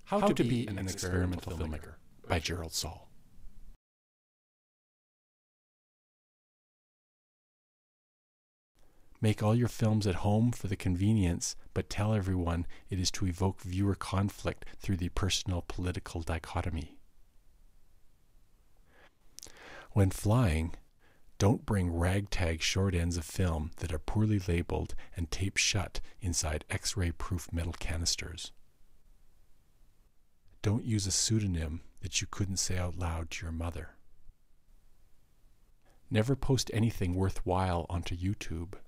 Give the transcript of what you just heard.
How to be an Experimental Filmmaker by Gerald Saul. Make all your films at home for the convenience, but tell everyone it is to evoke viewer conflict through the personal political dichotomy. When flying, don't bring ragtag short ends of film that are poorly labeled and taped shut inside X-ray proof metal canisters. Don't use a pseudonym that you couldn't say out loud to your mother. Never post anything worthwhile onto YouTube.